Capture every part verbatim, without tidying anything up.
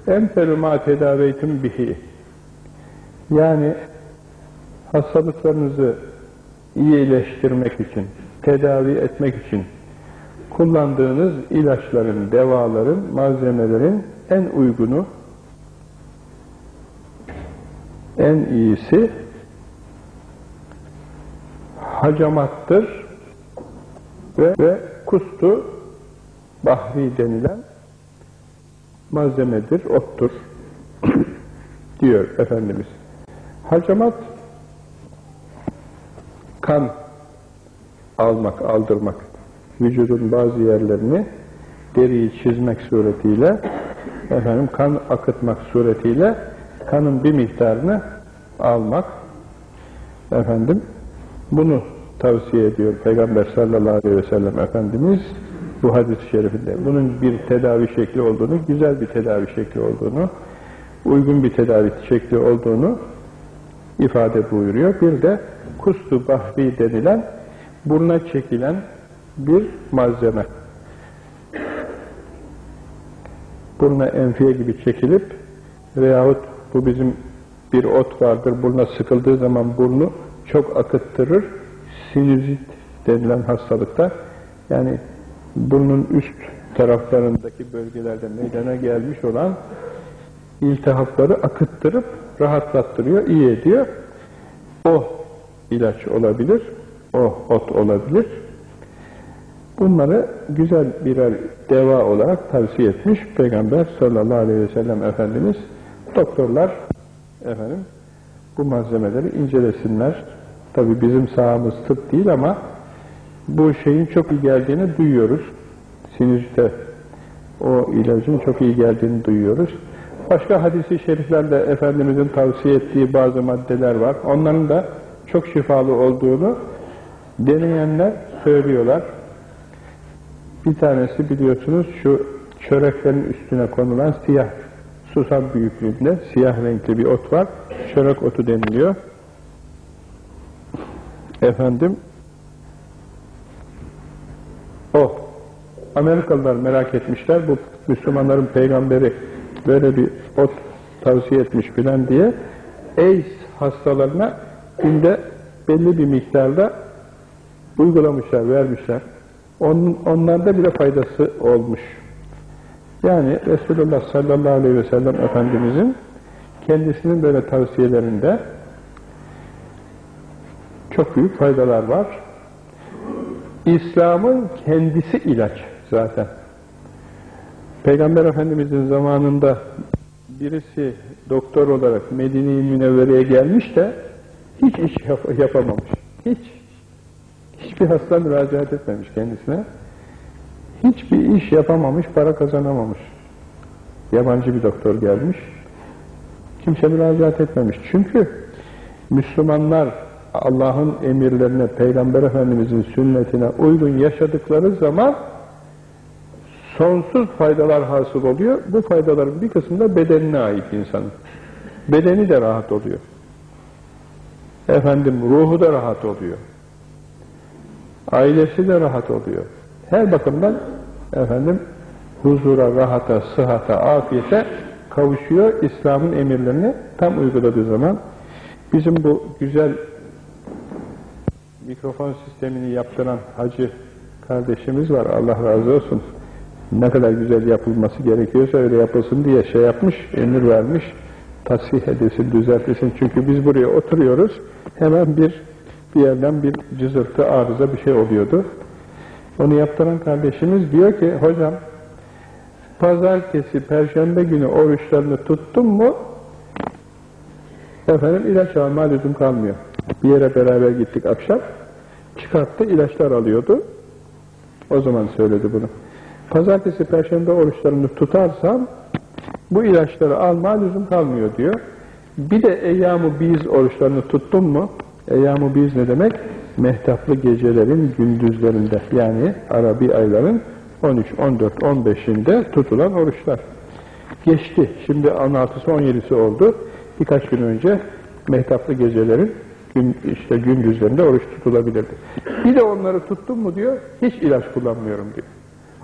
Enferu ma tedaveytüm bihi. Yani hastalıklarınızı iyileştirmek için, tedavi etmek için kullandığınız ilaçların, devaların, malzemelerin en uygunu, en iyisi hacamattır ve, ve kustu bahri denilen malzemedir, ottur diyor Efendimiz. Hacamat, kan almak, aldırmak, vücudun bazı yerlerini deriyi çizmek suretiyle, efendim kan akıtmak suretiyle kanın bir miktarını almak, efendim bunu tavsiye ediyor Peygamber sallallahu aleyhi ve sellem Efendimiz bu hadis-i şerifinde. Bunun bir tedavi şekli olduğunu, güzel bir tedavi şekli olduğunu, uygun bir tedavi şekli olduğunu ifade buyuruyor. Bir de kustu bahri denilen, buruna çekilen bir malzeme. Buruna enfiye gibi çekilip veyahut bu bizim bir ot vardır, buruna sıkıldığı zaman burnu çok akıttırır. Sinüzit denilen hastalıkta, yani burnun üst taraflarındaki bölgelerde meydana gelmiş olan iltihapları akıttırıp rahatlattırıyor, iyi ediyor. O ilaç olabilir, o ot olabilir. Bunları güzel birer deva olarak tavsiye etmiş Peygamber sallallahu aleyhi ve sellem Efendimiz. Doktorlar efendim bu malzemeleri incelesinler. Tabi bizim sahamız tıp değil ama bu şeyin çok iyi geldiğini duyuyoruz. Sinüzite o ilacın çok iyi geldiğini duyuyoruz. Başka hadis-i şeriflerde Efendimizin tavsiye ettiği bazı maddeler var. Onların da çok şifalı olduğunu deneyenler söylüyorlar. Bir tanesi biliyorsunuz şu çöreklerin üstüne konulan siyah susam büyüklüğünde siyah renkli bir ot var. Çörek otu deniliyor. Efendim o Amerikalılar merak etmişler. Bu Müslümanların peygamberi böyle bir ot tavsiye etmiş filan diye AIDS hastalarına günde belli bir miktarda uygulamışlar, vermişler. Onun, onlarda bile faydası olmuş. Yani Resulullah sallallahu aleyhi ve sellem Efendimizin kendisinin böyle tavsiyelerinde çok büyük faydalar var. İslam'ın kendisi ilaç zaten. Peygamber Efendimizin zamanında birisi doktor olarak Medine-i Münevvere'ye gelmiş de hiç iş yap yapamamış. Hiç. Hiçbir hasta müracaat etmemiş kendisine. Hiçbir iş yapamamış, para kazanamamış. Yabancı bir doktor gelmiş. Kimse müracaat etmemiş. Çünkü Müslümanlar Allah'ın emirlerine, Peygamber Efendimizin sünnetine uygun yaşadıkları zaman sonsuz faydalar hasıl oluyor. Bu faydaların bir kısmı da bedenine ait insanın. Bedeni de rahat oluyor. Efendim ruhu da rahat oluyor. Ailesi de rahat oluyor. Her bakımdan efendim huzura, rahata, sıhhata, afiyete kavuşuyor. İslam'ın emirlerini tam uyguladığı zaman. Bizim bu güzel mikrofon sistemini yaptıran hacı kardeşimiz var. Allah razı olsun. Ne kadar güzel yapılması gerekiyorsa öyle yapılsın diye şey yapmış, emir vermiş. Tasih edilsin, düzeltilsin. Çünkü biz buraya oturuyoruz. Hemen bir bir yerden bir cızırtı, arıza bir şey oluyordu. Onu yaptıran kardeşimiz diyor ki, hocam pazartesi, perşembe günü oruçlarını tuttun mu efendim ilaç alma lüzum kalmıyor. Bir yere beraber gittik akşam, çıkarttı, ilaçlar alıyordu. O zaman söyledi bunu. Pazartesi, perşembe oruçlarını tutarsam bu ilaçları alma lüzum kalmıyor diyor. Bir de eyyam-ı biz oruçlarını tuttun mu? Eyyam-ı biz ne demek? Mehtaplı gecelerin gündüzlerinde, yani Arabi ayların on üç, on dört, on beşinde tutulan oruçlar. Geçti. Şimdi on altısı, on yedisi oldu. Birkaç gün önce mehtaplı gecelerin gün, işte gündüzlerinde oruç tutulabilirdi. Bir de onları tuttun mu diyor, hiç ilaç kullanmıyorum diyor.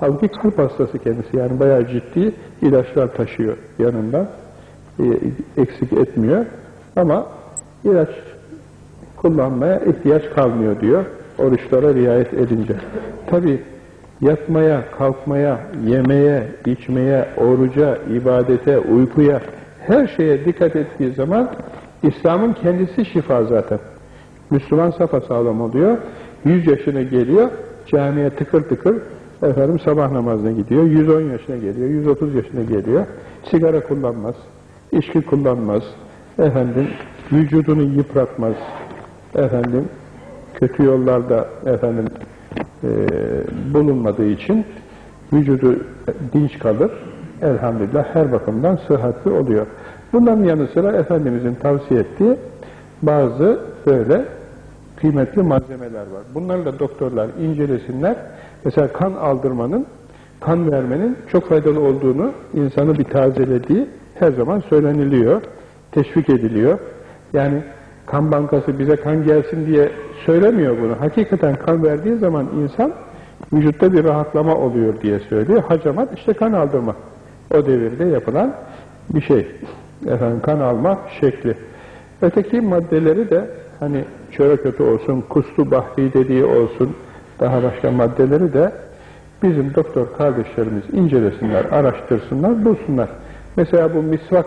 Halbuki kalp hastası kendisi, yani bayağı ciddi ilaçlar taşıyor yanında, e, eksik etmiyor. Ama ilaç kullanmaya ihtiyaç kalmıyor diyor, oruçlara riayet edince. Tabi yatmaya, kalkmaya, yemeye, içmeye, oruca, ibadete, uykuya, her şeye dikkat ettiği zaman İslam'ın kendisi şifa zaten. Müslüman sapasağlam oluyor, yüz yaşına geliyor, camiye tıkır tıkır efendim sabah namazına gidiyor, yüz on yaşına geliyor, yüz otuz yaşına geliyor, sigara kullanmaz, içki kullanmaz, efendim vücudunu yıpratmaz, efendim kötü yollarda efendim e, bulunmadığı için vücudu dinç kalır, elhamdülillah her bakımdan sıhhatli oluyor. Bunların yanı sıra Efendimizin tavsiye ettiği bazı böyle kıymetli malzemeler var. Bunları da doktorlar incelesinler. Mesela kan aldırmanın, kan vermenin çok faydalı olduğunu, insanı bir tazelediği her zaman söyleniliyor, teşvik ediliyor. Yani kan bankası bize kan gelsin diye söylemiyor bunu. Hakikaten kan verdiği zaman insan vücutta bir rahatlama oluyor diye söylüyor. Hacamat işte kan aldırma. O devirde yapılan bir şey. Efendim kan alma şekli. Öteki maddeleri de hani çörek otu olsun, kustu bahri dediği olsun, daha başka maddeleri de bizim doktor kardeşlerimiz incelesinler, araştırsınlar, bulsunlar. Mesela bu misvak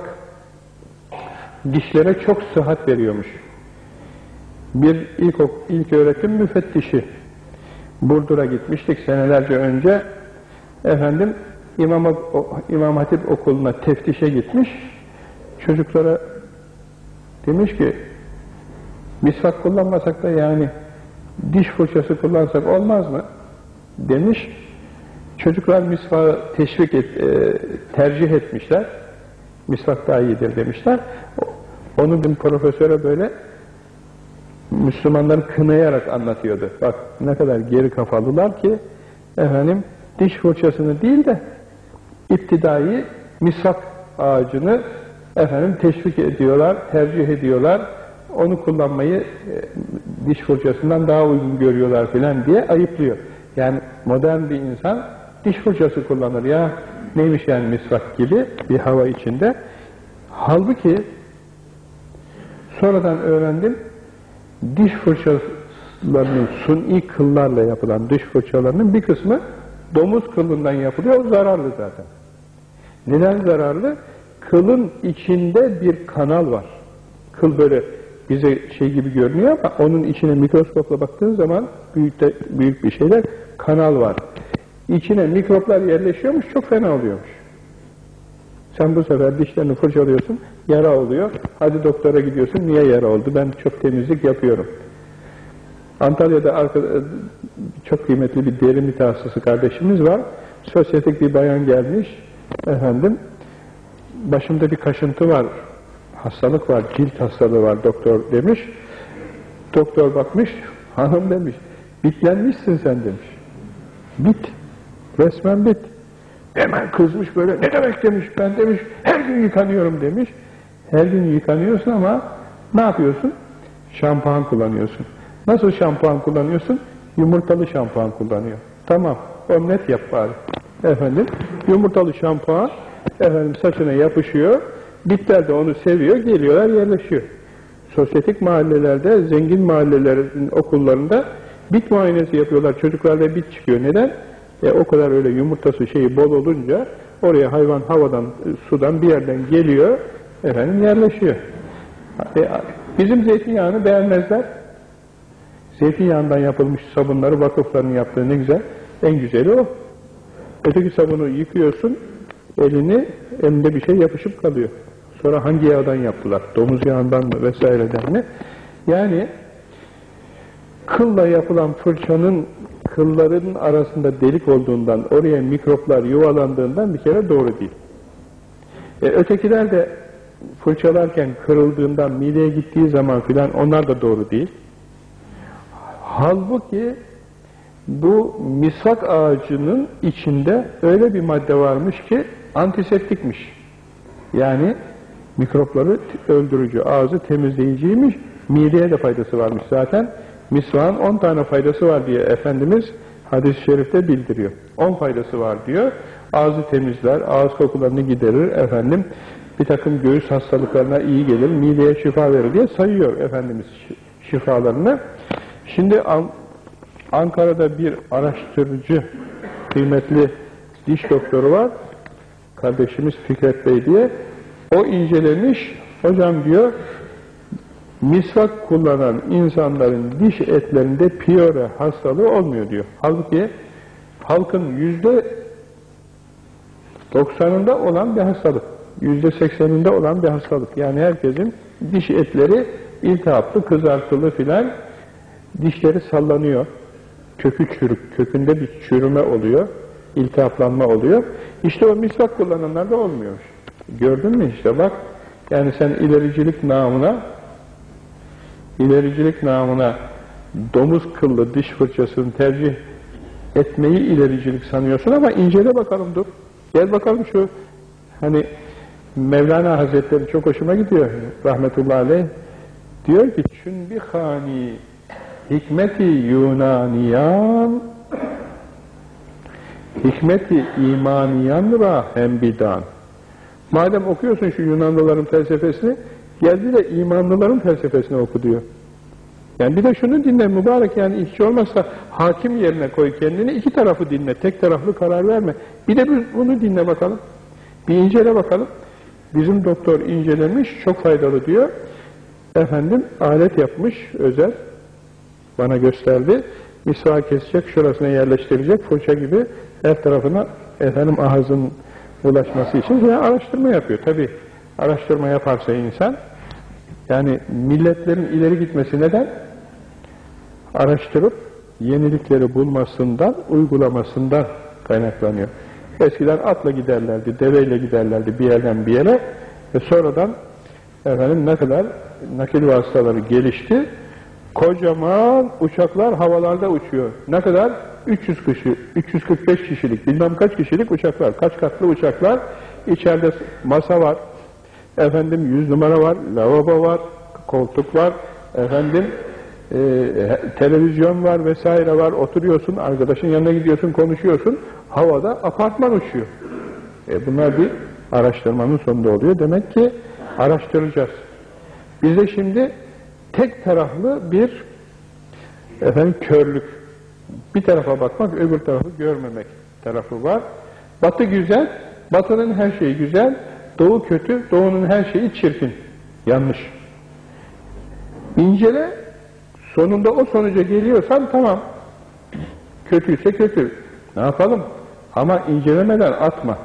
dişlere çok sıhhat veriyormuş. Bir ilk, ilk öğretim müfettişi Burdur'a gitmiştik senelerce önce. Efendim İmam, İmam Hatip okuluna teftişe gitmiş. Çocuklara demiş ki misvak kullanmasak da yani diş fırçası kullansak olmaz mı? Demiş. Çocuklar misvağı teşvik et, e, tercih etmişler. Misvak daha iyidir demişler. Onu bir profesöre böyle Müslümanları kınayarak anlatıyordu. Bak ne kadar geri kafalılar ki efendim diş fırçasını değil de iptidai misvak ağacını efendim teşvik ediyorlar, tercih ediyorlar. Onu kullanmayı e, diş fırçasından daha uygun görüyorlar filan diye ayıplıyor. Yani modern bir insan diş fırçası kullanır ya, neymiş yani misvak gibi bir hava içinde. Halbuki sonradan öğrendim, diş fırçalarının suni kıllarla yapılan diş fırçalarının bir kısmı domuz kılından yapılıyor, o zararlı zaten. Neden zararlı? Kılın içinde bir kanal var. Kıl böyle bize şey gibi görünüyor ama onun içine mikroskopla baktığın zaman büyük, de, büyük bir şeyler, kanal var. İçine mikroplar yerleşiyormuş, çok fena oluyormuş. Sen bu sefer dişlerini fırçalıyorsun, yara oluyor. Hadi doktora gidiyorsun, niye yara oldu? Ben çok temizlik yapıyorum. Antalya'da arkada, çok kıymetli bir deri mütehassısı kardeşimiz var. Sosyetik bir bayan gelmiş, efendim, başımda bir kaşıntı var, hastalık var, cilt hastalığı var doktor demiş. Doktor bakmış, hanım demiş, bitlenmişsin sen demiş. Bit, resmen bit. Hemen kızmış böyle, ne demek demiş, ben demiş, her gün yıkanıyorum demiş. Her gün yıkanıyorsun ama ne yapıyorsun? Şampuan kullanıyorsun. Nasıl şampuan kullanıyorsun? Yumurtalı şampuan kullanıyor. Tamam, omlet yap bari. Efendim, yumurtalı şampuan, efendim saçına yapışıyor, bitler de onu seviyor, geliyorlar, yerleşiyor. Sosyetik mahallelerde, zengin mahallelerin okullarında bit muayenesi yapıyorlar, çocuklarda bit çıkıyor. Neden? E, o kadar öyle yumurtası şeyi bol olunca, oraya hayvan havadan, sudan bir yerden geliyor, efendim yerleşiyor. E, bizim zeytinyağını beğenmezler. Zeytinyağından yapılmış sabunları vakıfların yaptığı ne güzel, en güzeli o. Öteki sabunu yıkıyorsun, elini, elinde bir şey yapışıp kalıyor. Sonra hangi yağdan yaptılar? Domuz yağından mı vesaireden mi? Yani kılla yapılan fırçanın kılların arasında delik olduğundan, oraya mikroplar yuvalandığından bir kere doğru değil. E, ötekiler de fırçalarken kırıldığından, mideye gittiği zaman filan onlar da doğru değil. Halbuki bu misvak ağacının içinde öyle bir madde varmış ki antiseptikmiş. Yani mikropları öldürücü, ağzı temizleyiciymiş, mideye de faydası varmış zaten. Misvağın on tane faydası var diye Efendimiz Hadis-i şerifte bildiriyor. On faydası var diyor. Ağzı temizler, ağız kokularını giderir, efendim bir takım göğüs hastalıklarına iyi gelir, mideye şifa verir diye sayıyor Efendimiz şifalarını. Şimdi An Ankara'da bir araştırıcı, kıymetli diş doktoru var, kardeşimiz Fikret Bey diye. O incelemiş, hocam diyor, misvak kullanan insanların diş etlerinde piyore hastalığı olmuyor diyor. Halbuki halkın yüzde doksanında olan bir hastalık, yüzde sekseninde olan bir hastalık. Yani herkesin diş etleri iltihaplı, kızartılı filan, dişleri sallanıyor. Kökü çürük, kökünde bir çürüme oluyor, iltihaplanma oluyor. İşte o misvak kullananlarda olmuyor. Gördün mü işte bak, yani sen ilericilik namına ilericilik namına domuz kıllı diş fırçasını tercih etmeyi ilericilik sanıyorsun ama incele bakalım dur. Gel bakalım şu, hani Mevlana Hazretleri çok hoşuma gidiyor rahmetullahi aleyh. Diyor ki çün bi hani hikmeti Yunaniyan hikmeti imaniyan ra hembidan. Madem okuyorsun şu Yunanlıların felsefesini, geldi de imanlıların felsefesini oku diyor. Yani bir de şunu dinle mübarek, yani hiç olmazsa hakim yerine koy kendini, iki tarafı dinle, tek taraflı karar verme. Bir de bunu dinle bakalım, bir incele bakalım. Bizim doktor incelemiş, çok faydalı diyor. Efendim alet yapmış, özel, bana gösterdi. Misvak kesecek, şurasına yerleştirecek, fırça gibi her tarafına efendim ağzın ulaşması için yine araştırma yapıyor. Tabi araştırma yaparsa insan, yani milletlerin ileri gitmesi neden? Araştırıp yenilikleri bulmasından, uygulamasından kaynaklanıyor. Eskiden atla giderlerdi, deveyle giderlerdi bir yerden bir yere ve sonradan efendim ne kadar nakil vasıtaları gelişti. Kocaman uçaklar havalarda uçuyor. Ne kadar? üç yüz kişi, üç yüz kırk beş kişilik, bilmem kaç kişilik uçaklar, kaç katlı uçaklar. İçeride masa var, efendim yüz numara var, lavabo var, koltuk var, efendim e, televizyon var vesaire var. Oturuyorsun, arkadaşın yanına gidiyorsun, konuşuyorsun. Havada apartman uçuyor. E bunlar bir araştırmanın sonunda oluyor. Demek ki araştıracağız. Bizde şimdi tek taraflı bir efendim körlük. Bir tarafa bakmak, öbür tarafı görmemek tarafı var. Batı güzel, Batı'nın her şeyi güzel, Doğu kötü, Doğu'nun her şeyi çirkin. Yanlış. İncele, sonunda o sonuca geliyorsan tamam. Kötüyse kötü. Ne yapalım? Ama incelemeden atma.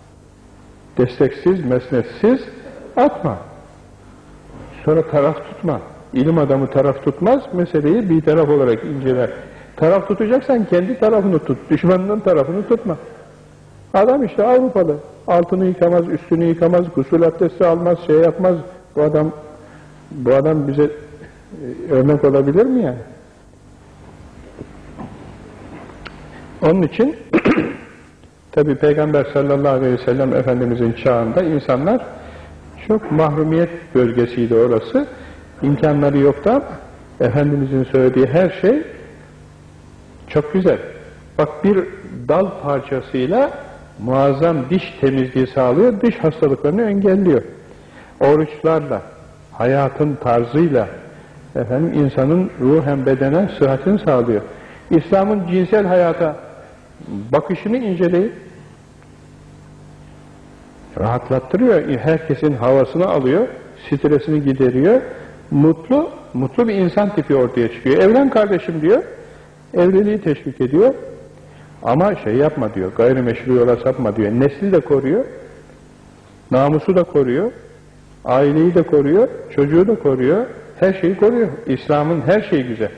Desteksiz, mesnetsiz atma. Sonra taraf tutma. İlim adamı taraf tutmaz, meseleyi bir taraf olarak inceler. Taraf tutacaksan kendi tarafını tut, düşmanının tarafını tutma. Adam işte Avrupalı, altını yıkamaz, üstünü yıkamaz, gusül abdesti almaz, şey yapmaz. Bu adam, bu adam bize e, örnek olabilir mi yani? Onun için tabi Peygamber sallallahu aleyhi ve sellem Efendimizin çağında insanlar çok mahrumiyet bölgesiydi orası. İmkanları yoktu ama Efendimizin söylediği her şey çok güzel. Bak bir dal parçasıyla muazzam diş temizliği sağlıyor, diş hastalıklarını engelliyor. Oruçlarla, hayatın tarzıyla efendim insanın ruhen bedenen sıhhatini sağlıyor. İslam'ın cinsel hayata bakışını inceleyin. Rahatlattırıyor, herkesin havasını alıyor, stresini gideriyor. Mutlu, mutlu bir insan tipi ortaya çıkıyor. Evlen kardeşim diyor, evliliği teşvik ediyor. Ama şey yapma diyor, gayrimeşru yola sapma diyor. Nesli de koruyor, namusu da koruyor, aileyi de koruyor, çocuğu da koruyor, her şeyi koruyor. İslam'ın her şeyi güzel.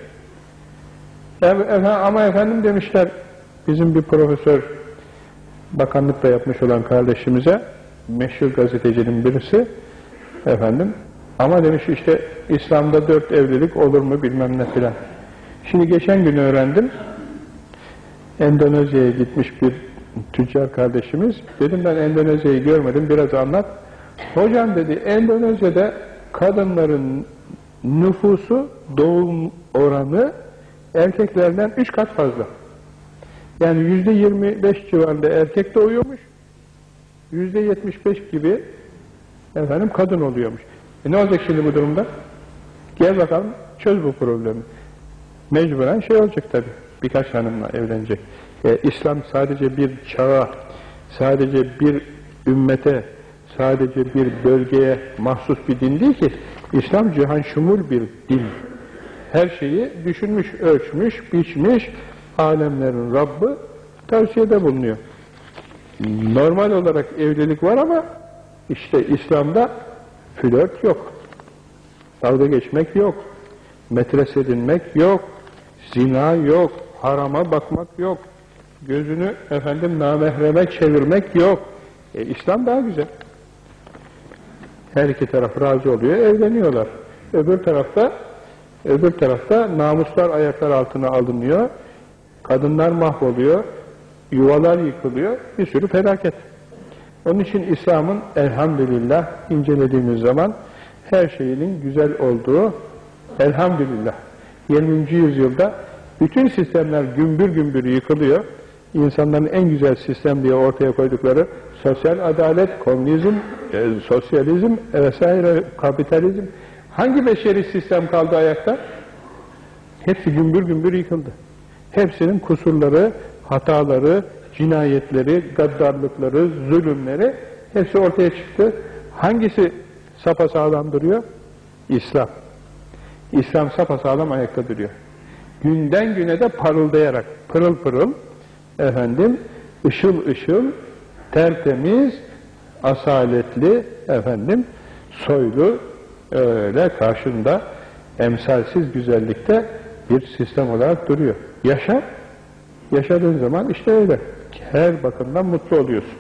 Ama efendim demişler, bizim bir profesör, bakanlıkta yapmış olan kardeşimize, meşhur gazetecinin birisi, efendim, ama demiş işte İslam'da dört evlilik olur mu bilmem ne filan. Şimdi geçen gün öğrendim, Endonezya'ya gitmiş bir tüccar kardeşimiz, dedim ben Endonezya'yı görmedim, biraz anlat. Hocam dedi, Endonezya'da kadınların nüfusu, doğum oranı erkeklerden üç kat fazla. Yani yüzde yirmi beş civarında erkek doğuyormuş, yüzde yetmiş beş gibi efendim kadın oluyormuş. E ne olacak şimdi bu durumda? Gel bakalım, çöz bu problemi. Mecburen şey olacak tabii, birkaç hanımla evlenecek. E, İslam sadece bir çağa, sadece bir ümmete, sadece bir bölgeye mahsus bir din değil ki. İslam cihan şumul bir din. Her şeyi düşünmüş, ölçmüş, biçmiş, alemlerin Rabbi tavsiyede bulunuyor. Normal olarak evlilik var ama işte İslam'da flört yok, dalga geçmek yok, metres edinmek yok, zina yok, harama bakmak yok, gözünü efendim namahreme çevirmek yok. E, İslam daha güzel. Her iki taraf razı oluyor, evleniyorlar. Öbür tarafta öbür tarafta namuslar ayaklar altına alınıyor, kadınlar mahvoluyor, yuvalar yıkılıyor, bir sürü felaket. Onun için İslam'ın elhamdülillah incelediğimiz zaman her şeyinin güzel olduğu, elhamdülillah yirminci yüzyılda bütün sistemler gümbür gümbür yıkılıyor. İnsanların en güzel sistem diye ortaya koydukları sosyal adalet, komünizm, e, sosyalizm vesaire, kapitalizm. Hangi beşeri sistem kaldı ayakta? Hepsi gümbür gümbür yıkıldı. Hepsinin kusurları, hataları, cinayetleri, gaddarlıkları, zulümleri hepsi ortaya çıktı. Hangisi sapasağlam duruyor? İslam. İslam sapasağlam ayakta duruyor. Günden güne de parıldayarak, pırıl pırıl, efendim, ışıl ışıl, tertemiz, asaletli, efendim, soylu, öyle karşında emsalsiz güzellikte bir sistem olarak duruyor. Yaşa, yaşadığın zaman işte öyle. Her bakımdan mutlu oluyorsun.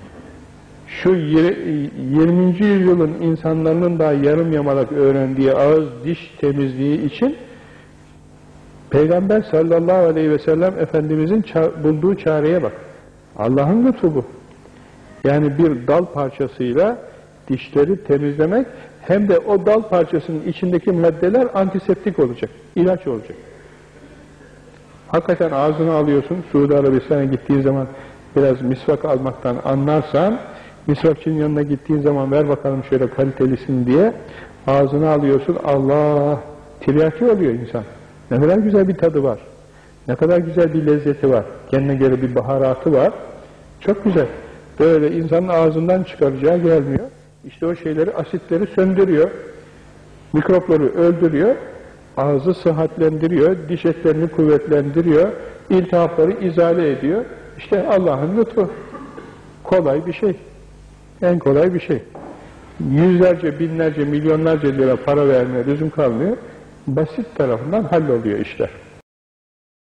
Şu yirminci yüzyılın insanların daha yarım yamalak öğrendiği ağız diş temizliği için Peygamber sallallahu aleyhi ve sellem Efendimizin bulduğu çareye bak. Allah'ın lütfu bu. Yani bir dal parçasıyla dişleri temizlemek, hem de o dal parçasının içindeki maddeler antiseptik olacak, ilaç olacak. Hakikaten ağzını alıyorsun, Suudi Arabistan'a gittiğin zaman biraz misvak almaktan anlarsan, misvakçının yanına gittiğin zaman ver bakalım şöyle kalitelisin diye, ağzını alıyorsun, Allah, tiryaki oluyor insan. Ne kadar güzel bir tadı var, ne kadar güzel bir lezzeti var, kendine göre bir baharatı var, çok güzel. Böyle insanın ağzından çıkaracağı gelmiyor. İşte o şeyleri, asitleri söndürüyor, mikropları öldürüyor, ağzı sıhhatlendiriyor, diş etlerini kuvvetlendiriyor, iltihapları izale ediyor. İşte Allah'ın lütfu. Kolay bir şey. En kolay bir şey. Yüzlerce, binlerce, milyonlarca lira para vermeye lüzum kalmıyor. Basit tarafından halloluyor işler.